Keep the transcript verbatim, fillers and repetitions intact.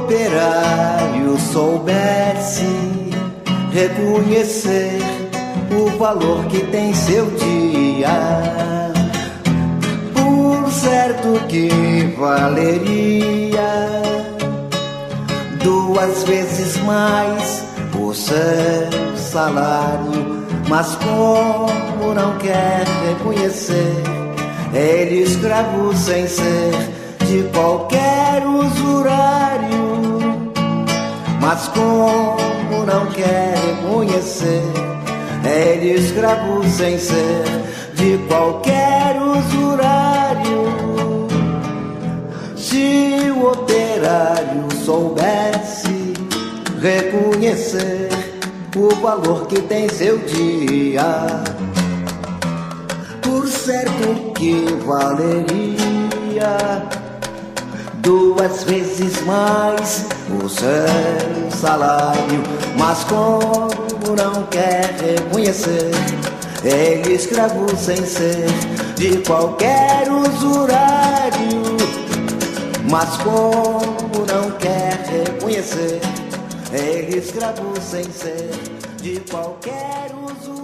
operário soubesse reconhecer o valor que tem seu dia, por certo que valeria duas vezes mais o seu salário. Mas como não quer reconhecer, ele escravo sem ser de qualquer usurário. Mas como não quer reconhecer, ele escravo sem ser de qualquer usurário. Se o operário soubesse reconhecer o valor que tem seu dia, por certo que valeria duas vezes mais o seu salário. Mas como não quer reconhecer, ele escravo sem ser de qualquer usurário. Mas como não quer reconhecer, ele escravo sem ser de qualquer usurário.